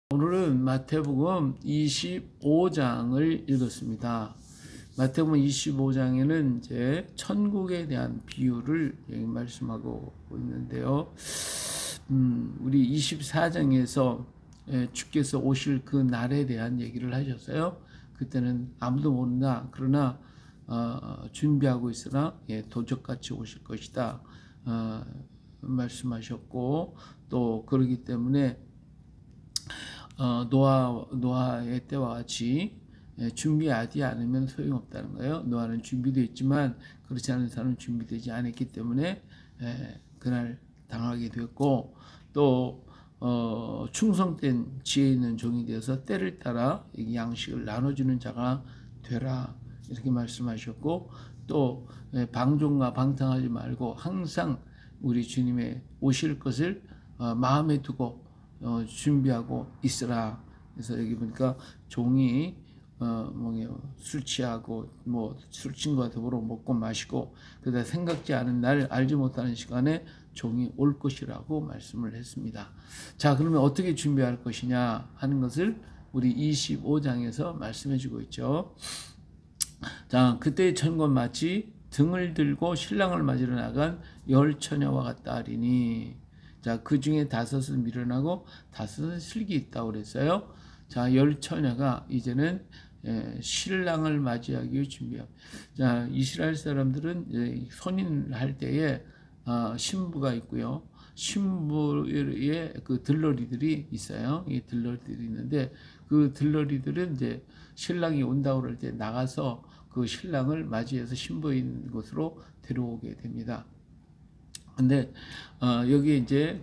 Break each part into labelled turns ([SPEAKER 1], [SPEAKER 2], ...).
[SPEAKER 1] 오늘은 마태복음 25장을 읽었습니다. 마태복음 25장에는 이제 천국에 대한 비유를 말씀하고 있는데요. 우리 24장에서 주께서 오실 그 날에 대한 얘기를 하셨어요. 그때는 아무도 모른다. 그러나 준비하고 있으나 도적같이 오실 것이다. 말씀하셨고, 또 그러기 때문에 노아의 때와 같이 준비하지 않으면 소용없다는 거예요. 노아는 준비되어 있지만 그렇지 않은 사람은 준비되지 않았기 때문에 그날 당하게 됐고, 또 충성된 지혜 있는 종이 되어서 때를 따라 양식을 나눠주는 자가 되라, 이렇게 말씀하셨고, 또 방종과 방탕하지 말고 항상 우리 주님의 오실 것을 마음에 두고 준비하고 있으라. 그래서 여기 보니까 종이 술 취하고 술 친구와 더불어 먹고 마시고, 그러다 생각지 않은 날, 알지 못하는 시간에 종이 올 것이라고 말씀을 했습니다. 자, 그러면 어떻게 준비할 것이냐 하는 것을 우리 25장에서 말씀해 주고 있죠. 자, 그때의 천군 마치 등을 들고 신랑을 맞으러 나간 10처녀와 같다 하리니, 자, 그 중에 5은 미련하고 5은 슬기 있다고 그랬어요. 자, 10처녀가 이제는 신랑을 맞이하기 위해 준비합니다. 자, 이스라엘 사람들은 혼인할 때에 신부가 있고요. 신부의 그 들러리들이 있어요. 이 들러리들이 있는데, 그 들러리들은 이제 신랑이 온다고 그럴 때 나가서 그 신랑을 맞이해서 신부인 곳으로 데려오게 됩니다. 근데 여기 이제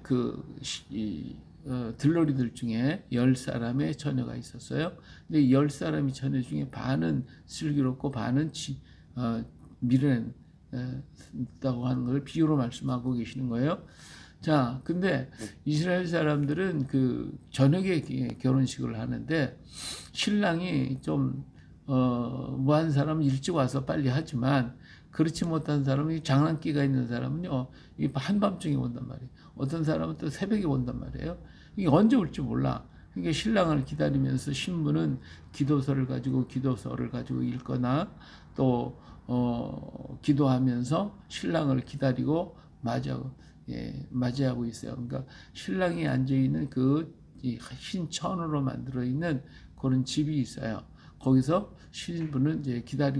[SPEAKER 1] 들러리들 중에 10사람의 처녀가 있었어요. 근데 10사람의 처녀 중에 반은 슬기롭고 반은 미련했다고 하는 걸 비유로 말씀하고 계시는 거예요. 자, 근데 이스라엘 사람들은 그 저녁에 결혼식을 하는데, 신랑이 좀 무한 사람은 일찍 와서 빨리 하지만, 그렇지 못한 사람이 장난기가 있는 사람은요, 이 한밤중에 온단 말이에요. 어떤 사람은 또 새벽에 온단 말이에요. 이게 언제 올지 몰라. 그러니까 신랑을 기다리면서 신부는 기도서를 가지고 읽거나, 또 기도하면서 신랑을 기다리고 맞이하고 있어요. 그러니까 신랑이 앉아 있는 그 흰 천으로 만들어 있는 그런 집이 있어요. 거기서 신부는 이제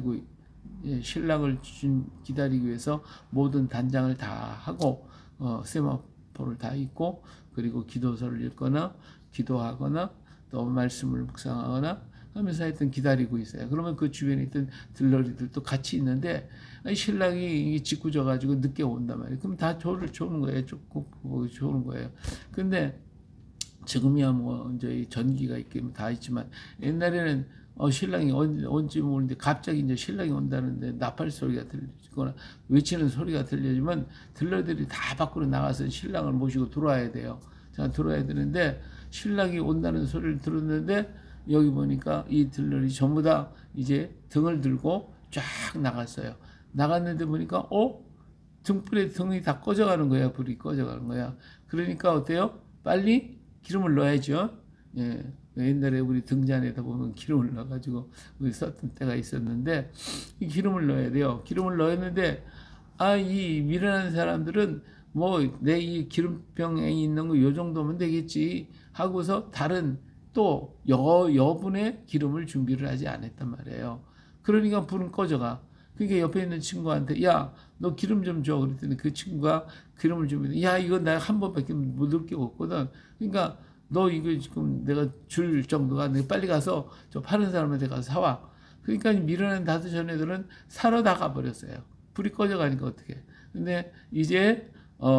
[SPEAKER 1] 신랑을 기다리기 위해서 모든 단장을 다 하고 세마포를 다 입고, 그리고 기도서를 읽거나 기도하거나 또 말씀을 묵상하거나 하면서 하여튼 기다리고 있어요. 그러면 그 주변에 있던 들러리들도 같이 있는데, 신랑이 짓궂어 가지고 늦게 온단 말이에요. 그럼 다 조는 거예요. 조는 거예요. 근데 지금이야 이제 전기가 있긴 다 있지만, 옛날에는 신랑이 언제 오는데 갑자기 이제 신랑이 온다는데 나팔 소리가 들리거나 외치는 소리가 들려지면 들러리들이 다 밖으로 나가서 신랑을 모시고 들어와야 돼요. 자, 들어와야 되는데, 신랑이 온다는 소리를 들었는데 여기 보니까 이 들러리 전부 다 이제 등을 들고 쫙 나갔어요. 나갔는데 보니까 등불에 등이 다 꺼져가는 거야. 불이 꺼져가는 거야. 그러니까 어때요? 빨리 기름을 넣어야죠. 옛날에 우리 등잔에다 보면 기름을 넣어가지고 우리 썼던 때가 있었는데, 이 기름을 넣어야 돼요. 기름을 넣었는데, 이 미련한 사람들은 내 이 기름병에 있는 거 요 정도면 되겠지 하고서 다른 또 여분의 기름을 준비를 하지 않았단 말이에요. 그러니까 불은 꺼져가. 그러니까 옆에 있는 친구한테, 야, 너 기름 좀 줘. 그랬더니 그 친구가 기름을 준비해. 야, 이거 나 한 번밖에 못 넣을 게 없거든. 그러니까 너 이거 지금 내가 줄 정도가, 내가 빨리 가서 저 파는 사람한테 가서 사와. 그러니까 미련한 5처녀들은 사러 다 가버렸어요. 불이 꺼져가니까 어떻게. 근데 이제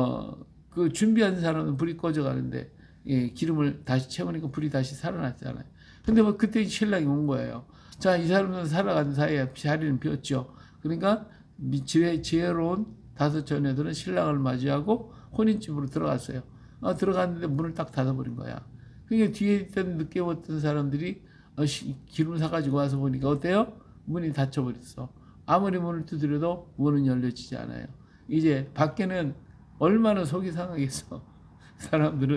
[SPEAKER 1] 그 준비한 사람은 불이 꺼져가는데, 기름을 다시 채우니까 불이 다시 살아났잖아요. 근데 그때 신랑이 온 거예요. 자, 이 사람은 살아가는 사이에 자리는 비었죠. 그러니까 지혜로운 5처녀들은 신랑을 맞이하고 혼인집으로 들어갔어요. 들어갔는데 문을 딱 닫아버린 거야. 그러니까 뒤에 있던 늦게 왔던 사람들이 기름 사가지고 와서 보니까 어때요? 문이 닫혀버렸어. 아무리 문을 두드려도 문은 열려지지 않아요. 이제 밖에는 얼마나 속이 상하겠어. 사람들은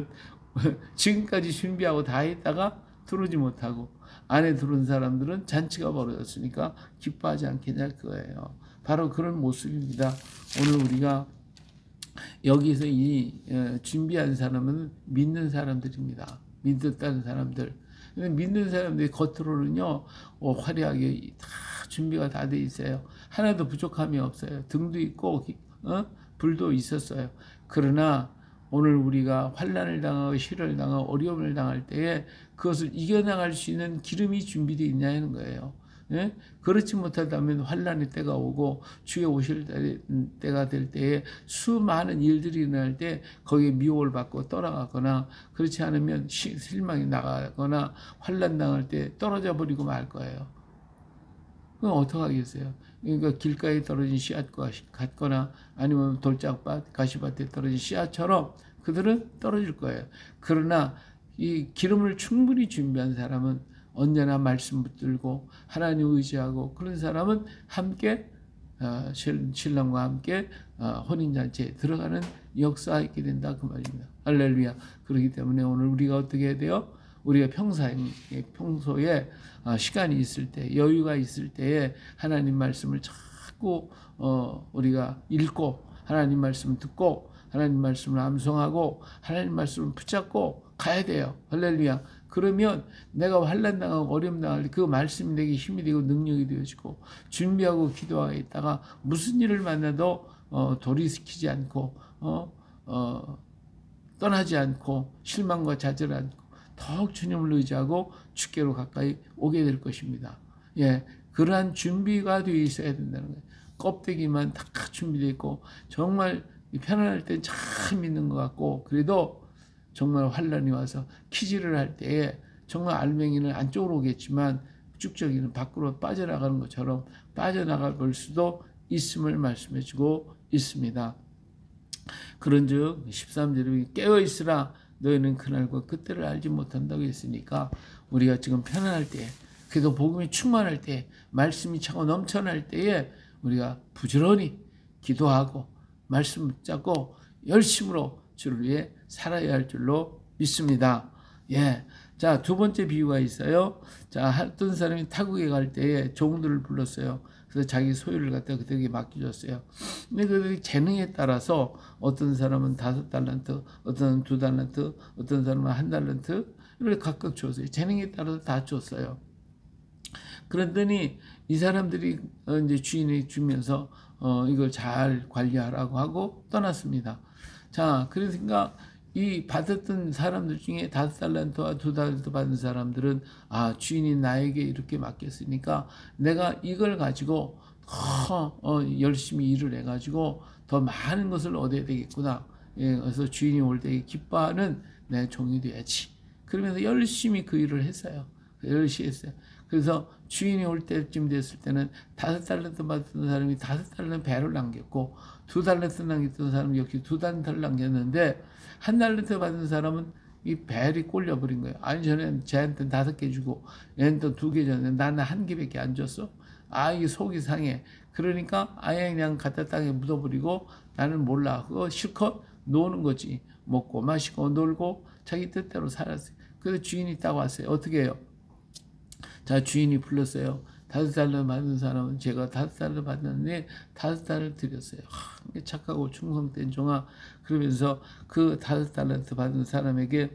[SPEAKER 1] 지금까지 준비하고 다 했다가 들어오지 못하고 안에 들어온 사람들은 잔치가 벌어졌으니까 기뻐하지 않겠냐 그거예요. 바로 그런 모습입니다. 오늘 우리가 여기서 이 준비한 사람은 믿는 사람들입니다. 믿었다는 사람들. 믿는 사람들이 겉으로는요 화려하게 다 준비가 다 돼 있어요. 하나도 부족함이 없어요. 등도 있고 불도 있었어요. 그러나 오늘 우리가 환난을 당하고 시련을 당하고 어려움을 당할 때에 그것을 이겨나갈 수 있는 기름이 준비되어 있냐는 거예요. 예? 그렇지 못하다면 환난의 때가 오고 주의 오실 때가 될 때에 수많은 일들이 일어날 때 거기에 미혹을 받고 떠나가거나 그렇지 않으면 실망이 나가거나 환난 당할 때 떨어져 버리고 말 거예요. 그럼 어떡하겠어요? 그러니까 길가에 떨어진 씨앗과 같거나 아니면 돌짝밭, 가시밭에 떨어진 씨앗처럼 그들은 떨어질 거예요. 그러나 이 기름을 충분히 준비한 사람은 언제나 말씀 붙들고 하나님 의지하고 그런 사람은 함께 신랑과 함께 혼인잔치에 들어가는 역사가 있게 된다 그 말입니다. 할렐루야. 그렇기 때문에 오늘 우리가 어떻게 해야 돼요? 우리가 평소에 시간이 있을 때 여유가 있을 때에 하나님 말씀을 자꾸 우리가 읽고 하나님 말씀을 듣고 하나님 말씀을 암송하고 하나님 말씀을 붙잡고 가야 돼요. 할렐루야. 그러면 내가 환난당하고 어려움당할 때 그 말씀이 내게 힘이 되고 능력이 되어지고 준비하고 기도하고 있다가 무슨 일을 만나도 도리시키지 않고 떠나지 않고 실망과 좌절하지 않고 더욱 주님을 의지하고 주께로 가까이 오게 될 것입니다. 예, 그러한 준비가 되어 있어야 된다는 거예요. 껍데기만 다 준비되어 있고 정말 편안할 때 참 믿는 것 같고 그래도 정말 환란이 와서 키질을 할 때에 정말 알맹이는 안쪽으로 오겠지만 쭉저기는 밖으로 빠져나가는 것처럼 빠져나가 볼 수도 있음을 말씀해 주고 있습니다. 그런즉 13절에 깨어있으라 너희는 그날과 그때를 알지 못한다고 했으니까 우리가 지금 편안할 때 그래도 복음이 충만할 때 말씀이 차고 넘쳐날 때에 우리가 부지런히 기도하고 말씀 붙잡고 열심으로 주를 위해 살아야 할 줄로 믿습니다. 예. 자, 두 번째 비유가 있어요. 자, 어떤 사람이 타국에 갈 때에 종들을 불렀어요. 그래서 자기 소유를 갖다 그들에게 맡겨줬어요. 근데 그들이 재능에 따라서 어떤 사람은 5달란트, 어떤 사람은 2달란트, 어떤 사람은 1달란트 이렇게 각각 줬어요. 재능에 따라서 다 줬어요. 그랬더니 이 사람들이 이제 주인이 주면서 이걸 잘 관리하라고 하고 떠났습니다. 자, 그러니까 이 받았던 사람들 중에 5달란트와 2달란트 받은 사람들은 주인이 나에게 이렇게 맡겼으니까 내가 이걸 가지고 열심히 일을 해가지고 더 많은 것을 얻어야 되겠구나. 예, 그래서 주인이 올 때 기뻐하는 내 종이 돼야지. 그러면서 열심히 그 일을 했어요. 열심히 했어요. 그래서 주인이 올 때쯤 됐을 때는 5달란트 받았던 사람이 5달란트 배를 남겼고 2달란트 남겼던 사람이 역시 2달란트를 남겼는데 1달란트 받은 사람은 이 벨이 꼴려버린 거예요. 아니 저는 쟤한테 5개 주고 얘는 또 2개 줬는데 나는 1개밖에 안 줬어. 이게 속이 상해. 그러니까 아예 그냥 갖다 땅에 묻어버리고 나는 몰라. 그거 실컷 노는 거지. 먹고 마시고 놀고 자기 뜻대로 살았어요. 그래서 주인이 딱 왔어요. 어떻게 해요? 자, 주인이 불렀어요. 5달러 받은 사람은 제가 5달러 받았는데 5달러를 드렸어요. 착하고 충성된 종아. 그러면서 그 5달러 받은 사람에게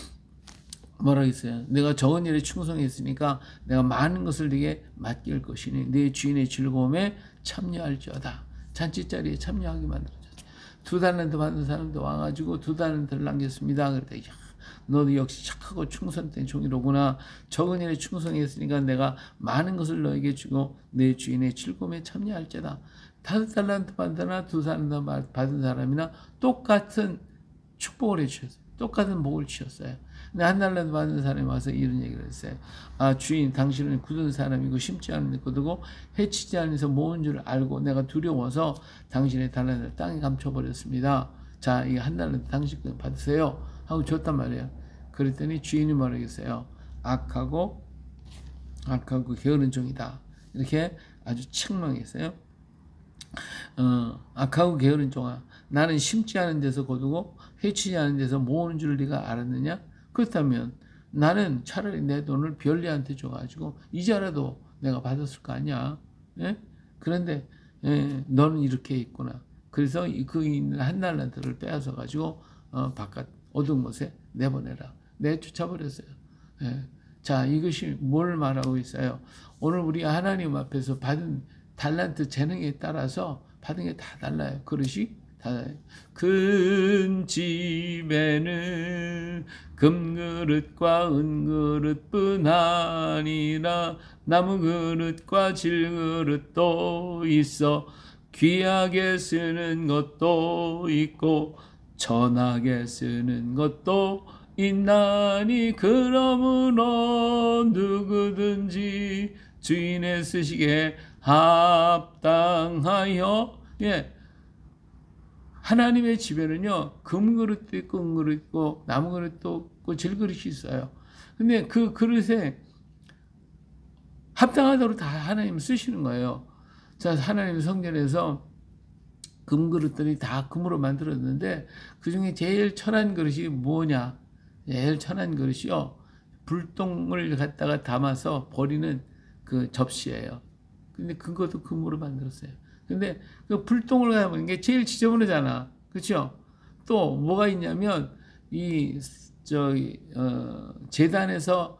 [SPEAKER 1] 뭐라고 했어요? 내가 적은 일에 충성했으니까 내가 많은 것을 네게 맡길 것이니 네 주인의 즐거움에 참여할지어다. 잔치자리에 참여하게 만들어줬어요. 2달러 받은 사람도 와가지고 2달러를 남겼습니다. 그랬더니 너도 역시 착하고 충성된 종이로구나. 적은 일에 충성했으니까 내가 많은 것을 너에게 주고 내 주인의 즐거움에 참여할지다. 5달란트 받거나 2달란트 받은 사람이나 똑같은 축복을 해주셨어요. 똑같은 복을 주셨어요. 근데 1달란트 받은 사람이 와서 이런 얘기를 했어요. 주인 당신은 굳은 사람이고 심지 않은 것이고 해치지 않아서 모은 줄 알고 내가 두려워서 당신의 달란트를 땅에 감춰버렸습니다. 자, 이 1달란트 당신 거 받으세요 하고 줬단 말이에요. 그랬더니 주인이 뭐라고 했어요? 악하고 게으른 종이다. 이렇게 아주 책망했어요. 악하고 게으른 종아, 나는 심지 않은 데서 거두고 해치지 않은 데서 모으는 줄 네가 알았느냐? 그렇다면 나는 차라리 내 돈을 별리한테 줘가지고 이자라도 내가 받았을 거 아니야. 예? 그런데 너는 이렇게 있구나. 그래서 그 있는 한 달란트를 빼앗아 가지고 바깥 어두운 곳에 내보내라. 내쫓아버렸어요. 예. 자, 이것이 뭘 말하고 있어요? 오늘 우리가 하나님 앞에서 받은 달란트 재능에 따라서 받은 게 다 달라요. 그릇이 다 달라요. 큰 집에는 금그릇과 은그릇뿐 아니라 나무 그릇과 질그릇도 있어 귀하게 쓰는 것도 있고 천하게 쓰는 것도 있나니 그러므로 누구든지 주인의 쓰시기에 합당하여 하나님의 집에는요 금그릇도 있고 은그릇도 있고 나무 그릇도 있고 질그릇이 있어요. 근데 그 그릇에 합당하도록 다 하나님 쓰시는 거예요. 자, 하나님 성전에서 금그릇들이 다 금으로 만들었는데 그 중에 제일 천한 그릇이 뭐냐? 제일 천한 그릇이요. 불똥을 갖다가 담아서 버리는 그 접시예요. 근데 그것도 금으로 만들었어요. 근데 그 불똥을 가보는 게 제일 지저분하잖아. 그렇죠? 또 뭐가 있냐면 제단에서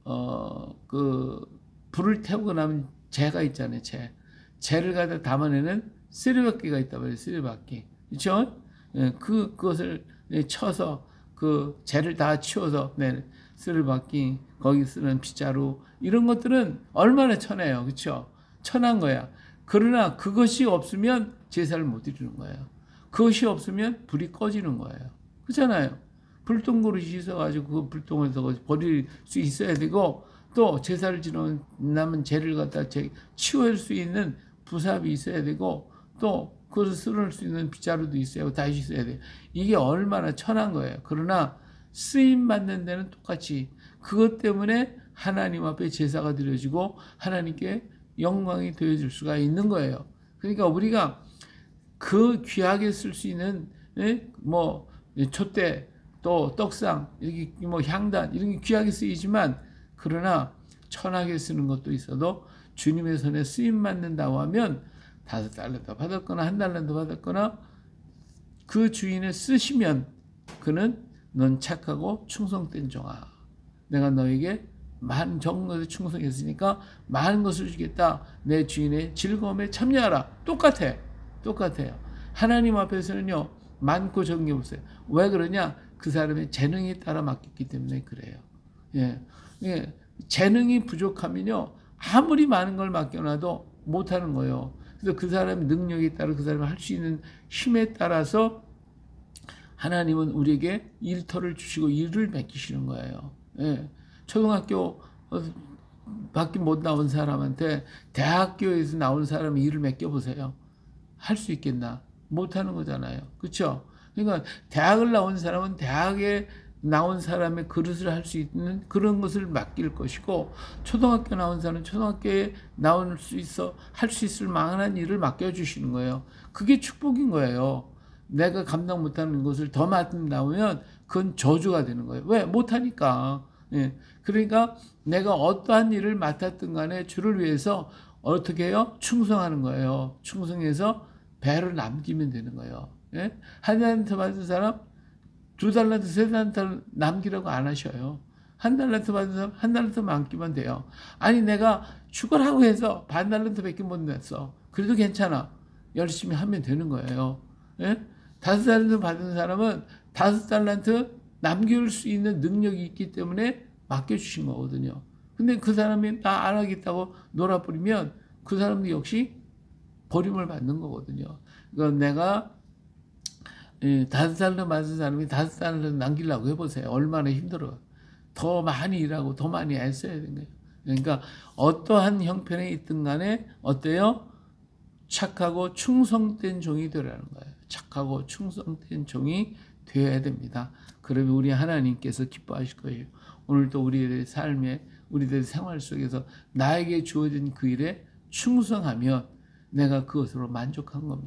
[SPEAKER 1] 그 불을 태우고 나면 재가 있잖아요. 재를 갖다 담아내는 쓰리바퀴가 있다 말이에요. 쓰리바퀴. 그렇죠? 그것을 쳐서 그 재를 다 치워서 쓰리바퀴 거기 쓰는 빗자루 이런 것들은 얼마나 천해요. 그렇죠? 천한 거야. 그러나 그것이 없으면 제사를 못 드리는 거예요. 그것이 없으면 불이 꺼지는 거예요. 그렇잖아요. 불똥 그릇이 있어가지고 그 불똥에서 버릴 수 있어야 되고 또 제사를 지내면 남은 재를 갖다 치워낼 수 있는 부삽이 있어야 되고 또 그것을 쓸어낼 수 있는 빗자루도 있어야 되고 다 있어야 돼요. 이게 얼마나 천한 거예요. 그러나 쓰임 받는 데는 똑같이 그것 때문에 하나님 앞에 제사가 드려지고 하나님께 영광이 되어질 수가 있는 거예요. 그러니까 우리가 그 귀하게 쓸 수 있는 뭐 촛대 또 떡상 이렇게 뭐 향단 이런 게 귀하게 쓰이지만 그러나 천하게 쓰는 것도 있어도 주님의 손에 쓰임 받는다고 하면 5달란트 받았거나 1달란트 받았거나 그 주인을 쓰시면 그는 넌 착하고 충성된 종아 내가 너에게 많은 적은 것에 충성했으니까 많은 것을 주겠다. 내 주인의 즐거움에 참여하라. 똑같아요. 하나님 앞에서는요. 많고 적은 게 없어요. 왜 그러냐? 그 사람의 재능에 따라 맡겼기 때문에 그래요. 재능이 부족하면요. 아무리 많은 걸 맡겨놔도 못하는 거예요. 그래서 그 사람의 능력에 따라 그 사람이 할 수 있는 힘에 따라서 하나님은 우리에게 일터를 주시고 일을 맡기시는 거예요. 초등학교 밖에 못 나온 사람한테 대학교에서 나온 사람이 일을 맡겨보세요. 할 수 있겠나? 못하는 거잖아요. 그렇죠? 그러니까 대학을 나온 사람은 대학에 나온 사람의 그릇을 할 수 있는 그런 것을 맡길 것이고 초등학교 나온 사람은 초등학교에 나올 수 있어 할 수 있을 만한 일을 맡겨주시는 거예요. 그게 축복인 거예요. 내가 감당 못하는 것을 더 맡는다면 그건 저주가 되는 거예요. 왜? 못하니까. 그러니까 내가 어떠한 일을 맡았든 간에 주를 위해서 어떻게 해요? 충성하는 거예요. 충성해서 배를 남기면 되는 거예요. 1달란트 받은 사람 2달란트, 3달란트 남기라고 안 하셔요. 1달란트 받은 사람 1달란트 남기면 돼요. 아니 내가 죽으라고 해서 0.5달란트 밖에 못 냈어. 그래도 괜찮아. 열심히 하면 되는 거예요. 5달란트 받은 사람은 5달란트 남길 수 있는 능력이 있기 때문에 맡겨주신 거거든요. 근데 그 사람이 나 안 하겠다고 놀아버리면 그 사람도 역시 버림을 받는 거거든요. 그러니까 내가 5달란트 받은 사람이 5달란트 남기려고 해보세요. 얼마나 힘들어. 더 많이 일하고 더 많이 애써야 되는 거예요. 그러니까 어떠한 형편에 있든 간에 어때요? 착하고 충성된 종이 되라는 거예요. 착하고 충성된 종이 되어야 됩니다. 그러면 우리 하나님께서 기뻐하실 거예요. 오늘도 우리들의 삶에 우리들의 생활 속에서 나에게 주어진 그 일에 충성하면 내가 그것으로 만족한 겁니다.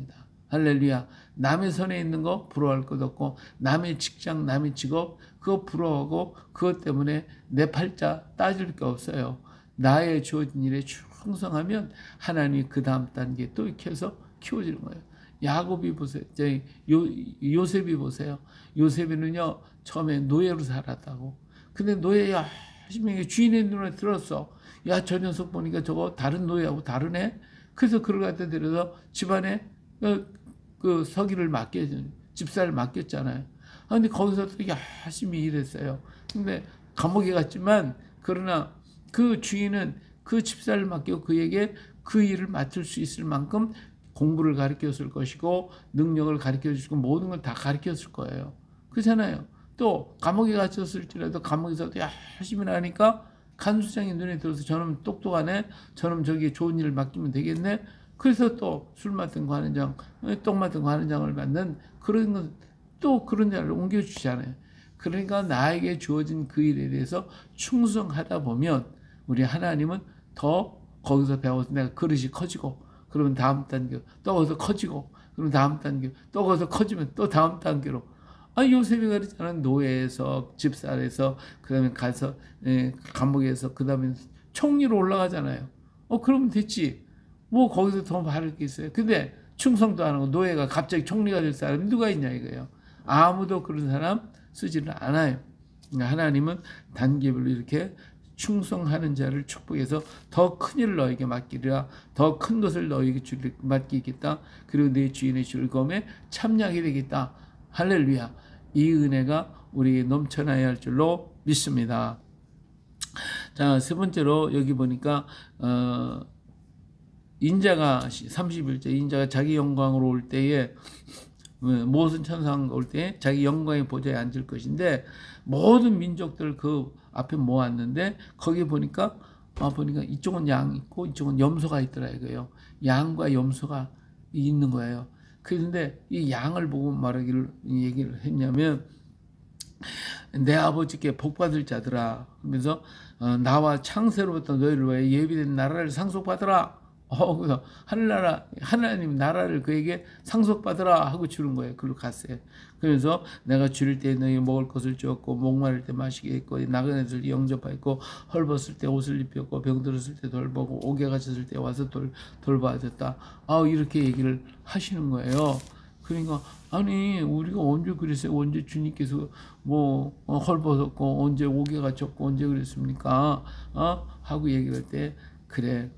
[SPEAKER 1] 할렐루야. 남의 손에 있는 거 부러워할 것 없고, 남의 직장, 남의 직업, 그거 부러워하고, 그것 때문에 내 팔자 따질 게 없어요. 나의 주어진 일에 충성하면 하나님이 그 다음 단계 또 이렇게 해서 키워주는 거예요. 야곱이 보세요. 요셉이 보세요. 요셉이는요, 처음에 노예로 살았다고. 근데 노예 열심히 주인의 눈에 들었어. 야, 저 녀석 보니까 저거 다른 노예하고 다르네? 그래서 그걸 갖다 데려서 집안에 그 서기를 집사를 맡겼잖아요. 근데 거기서 또 열심히 일했어요. 근데 감옥에 갔지만, 그러나 그 주인은 그 집사를 맡기고 그에게 그 일을 맡을 수 있을 만큼 공부를 가르쳤을 것이고, 능력을 가르쳐주고, 모든 걸 다 가르쳤을 거예요. 그렇잖아요. 또 감옥에 갇혔을지라도 감옥에서도 열심히 하니까 간수장의 눈에 들어서 저놈 똑똑하네, 저놈 저기 좋은 일을 맡기면 되겠네. 그래서 또 술 맡은 거 하는 장, 똥 맡은 거 하는 장을 받는 그런 건 또 그런 자를 옮겨주잖아요. 그러니까 나에게 주어진 그 일에 대해서 충성하다 보면 우리 하나님은 더 거기서 배워서 내가 그릇이 커지고, 그러면 다음 단계 또 거기서 커지고, 그럼 다음 단계 또 거기서 커지면 또 다음 단계로. 요셉이 그랬잖아. 노예에서, 집살에서, 그 다음에 가서, 감옥에서, 그 다음에 총리로 올라가잖아요. 그러면 됐지. 뭐, 거기서 더 바를 게 있어요. 근데 충성도 안 하고 노예가 갑자기 총리가 될 사람이 누가 있냐 이거예요. 아무도 그런 사람 쓰지를 않아요. 그러니까 하나님은 단계별로 이렇게 충성하는 자를 축복해서 더 큰 일을 너에게 맡기리라. 더 큰 것을 너에게 맡기겠다. 그리고 내 주인의 즐거움에 참여하게 되겠다. 할렐루야. 이 은혜가 우리에게 넘쳐나야 할 줄로 믿습니다. 자, 세 번째로 여기 보니까 인자가 31절, 인자가 자기 영광으로 올 때에, 모든 천사가 올 때 자기 영광의 보좌에 앉을 것인데, 모든 민족들 그 앞에 모았는데, 거기 보니까 이쪽은 양 있고 이쪽은 염소가 있더라 이거예요. 양과 염소가 있는 거예요. 그런데 이 양을 보고 얘기를 했냐면, 내 아버지께 복받을 자들아, 그러면서 나와 창세로부터 너희를 위해 예비된 나라를 상속받으라. 그래서 하나님 나라를 그에게 상속받으라 하고 주는 거예요. 그걸로 갔어요. 그래서 내가 줄일 때 너희 먹을 것을 주었고, 목마를 때 마시게 했고, 나그네들 영접하였고, 헐벗을 때 옷을 입혔고, 병들었을 때 돌보고, 옥에 갇혔을 때 와서 돌봐줬다. 이렇게 얘기를 하시는 거예요. 그러니까 우리가 언제 그랬어요? 언제 주님께서 헐벗었고, 언제 옥에 갇혔고, 언제 그랬습니까? 하고 얘기를 할 때, 그래,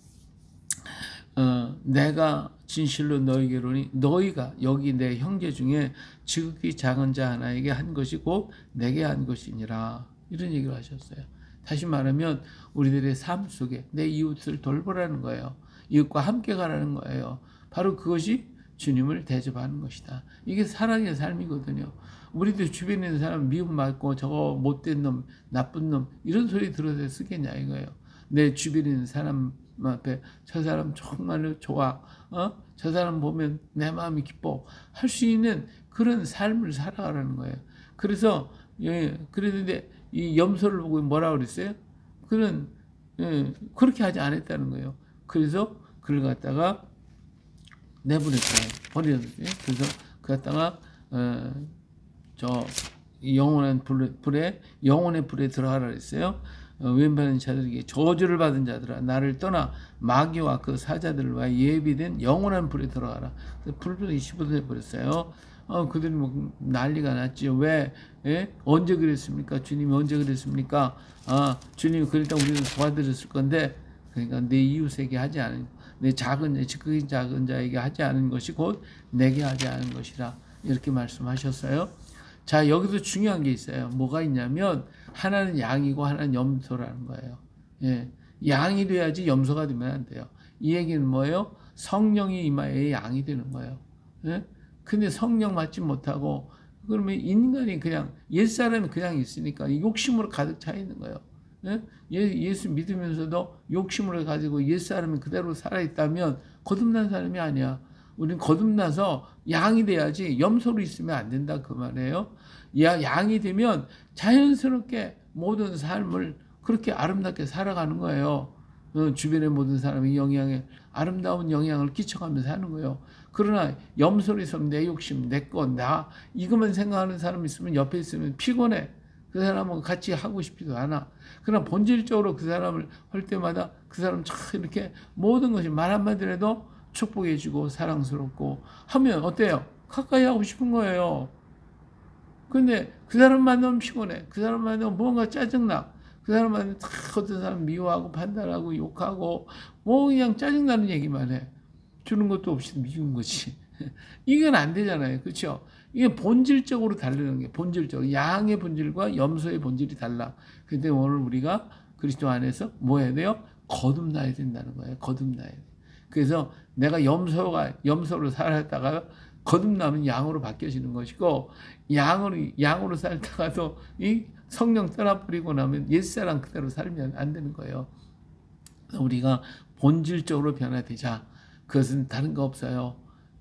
[SPEAKER 1] 내가 진실로 너희에게로니 너희가 여기 내 형제 중에 지극히 작은 자 하나에게 한 것이 곧 내게 한 것이니라. 이런 얘기를 하셨어요. 다시 말하면 우리들의 삶 속에 내 이웃을 돌보라는 거예요. 이웃과 함께 가라는 거예요. 바로 그것이 주님을 대접하는 것이다. 이게 사랑의 삶이거든요. 우리들 주변에 있는 사람 미움받고 저거 못된 놈, 나쁜 놈 이런 소리 들어서 쓰겠냐 이거예요. 내 주변에 있는 사람 앞에 저 사람 정말로 좋아, 저 사람 보면 내 마음이 기뻐 할 수 있는 그런 삶을 살아가라는 거예요. 그래서 그랬는데 이 염소를 보고 뭐라 그랬어요? 그렇게 하지 않았다는 거예요. 그래서 그를 갖다가 내보냈어요. 버렸어요. 그래서 그 갖다가 저 영원한 영혼의 불에 들어가라 그랬어요. 왼받은 자들에게 저주를 받은 자들아 나를 떠나 마귀와 그 사자들과 예비된 영원한 불에 들어가라. 불도 25도 해버렸어요. 그들이 난리가 났지요. 왜? 언제 그랬습니까? 주님이 언제 그랬습니까? 주님이 그랬다고 우리는 도와드렸을 건데, 그러니까 내 이웃에게 하지 않은, 내 지극히 작은 자에게 하지 않은 것이 곧 내게 하지 않은 것이라. 이렇게 말씀하셨어요. 자, 여기서 중요한 게 있어요. 뭐가 있냐면, 하나는 양이고 하나는 염소라는 거예요. 양이 돼야지 염소가 되면 안 돼요. 이 얘기는 뭐예요? 성령이 임하여야 양이 되는 거예요. 근데 성령 맞지 못하고, 그러면 인간이 그냥, 옛사람이 그냥 있으니까 욕심으로 가득 차 있는 거예요. 예수 믿으면서도 욕심으로 가지고 옛사람이 그대로 살아있다면 거듭난 사람이 아니야. 우리는 거듭나서 양이 돼야지 염소로 있으면 안 된다 그 말이에요. 양이 되면 자연스럽게 모든 삶을 그렇게 아름답게 살아가는 거예요. 주변의 모든 사람이 아름다운 영향을 끼쳐가면서 하는 거예요. 그러나 염소로 있으면 내 욕심, 내 것, 나 이것만 생각하는 사람이 있으면 옆에 있으면 피곤해. 그 사람은 같이 하고 싶지도 않아. 그러나 본질적으로 그 사람을 할 때마다 그 사람 참 이렇게 모든 것이 말 한마디라도 축복해주고 사랑스럽고 하면 어때요? 가까이 하고 싶은 거예요. 근데 그 사람 만나면 피곤해. 그 사람 만나면 뭔가 짜증나. 그 사람 만나면 다 어떤 사람 미워하고 판단하고 욕하고 뭐 그냥 짜증나는 얘기만 해. 주는 것도 없이 미운 거지. 이건 안 되잖아요. 그렇죠? 이게 본질적으로 다르는 게 본질적으로 양의 본질과 염소의 본질이 달라. 근데 오늘 우리가 그리스도 안에서 뭐 해야 돼요? 거듭나야 된다는 거예요. 거듭나야 돼. 그래서 내가 염소로 살았다가 거듭나면 양으로 바뀌어지는 것이고 양으로 살다가도 이 성령 떠나버리고 나면 옛사람 그대로 살면 안 되는 거예요. 우리가 본질적으로 변화되자. 그것은 다른 거 없어요.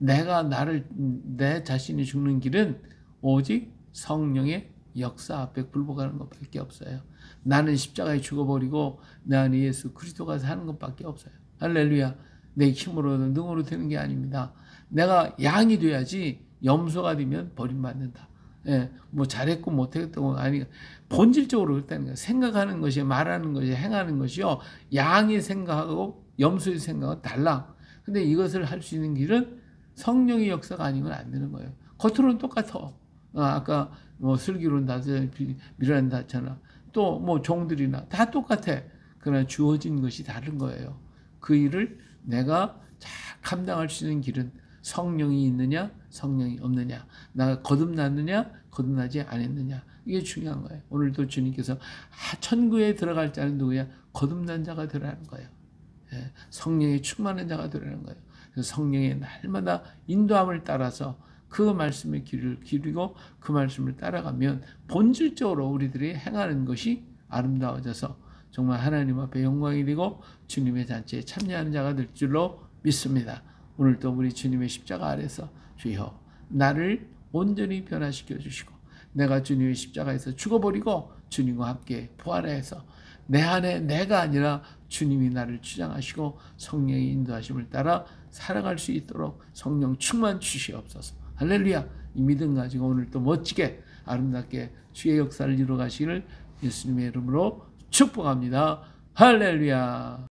[SPEAKER 1] 내 자신이 죽는 길은 오직 성령의 역사 앞에 굴복하는 것밖에 없어요. 나는 십자가에 죽어버리고 내 안에 예수 그리스도가 사는 것밖에 없어요. 할렐루야. 내 힘으로는 능으로 되는 게 아닙니다. 내가 양이 돼야지 염소가 되면 버림받는다. 예, 뭐 잘했고 못했고 아니 본질적으로 그렇다는 거예요. 생각하는 것이 말하는 것이 행하는 것이요. 양의 생각하고 염소의 생각은 달라. 근데 이것을 할 수 있는 길은 성령의 역사가 아니면 안 되는 거예요. 겉으로는 똑같아. 아까 뭐 슬기로운 다스려 미련한 다잖아. 또 뭐 종들이나 다 똑같아. 그러나 주어진 것이 다른 거예요. 그 일을 내가 잘 감당할 수 있는 길은 성령이 있느냐, 성령이 없느냐, 나가 거듭났느냐, 거듭나지 않았느냐. 이게 중요한 거예요. 오늘도 주님께서 천국에 들어갈 자는 누구야? 거듭난 자가 되라는 거예요. 예, 성령에 충만한 자가 되라는 거예요. 그래서 성령의 날마다 인도함을 따라서 그 말씀에 귀를 기울이고 그 말씀을 따라가면 본질적으로 우리들이 행하는 것이 아름다워져서 정말 하나님 앞에 영광이 되고 주님의 잔치에 참여하는 자가 될 줄로 믿습니다. 오늘도 우리 주님의 십자가 아래서 주여 나를 온전히 변화시켜 주시고 내가 주님의 십자가에서 죽어버리고 주님과 함께 부활해서 내 안에 내가 아니라 주님이 나를 주장하시고 성령의 인도하심을 따라 살아갈 수 있도록 성령 충만 주시옵소서. 할렐루야. 이 믿음 가지고 오늘 또 멋지게 아름답게 주의 역사를 이루어 가시기를 예수님의 이름으로 축복합니다. 할렐루야.